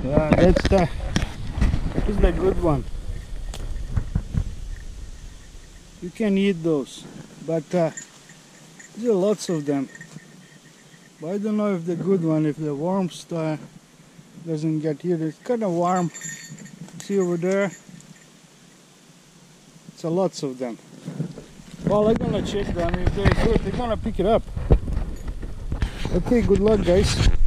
That's the good one. You can eat those, but there are lots of them. But I don't know if the good one, if the worms doesn't get here. It's kind of warm. See over there? It's a lots of them. Well, I'm gonna check them. If they're good, they're gonna pick it up. Okay, good luck, guys.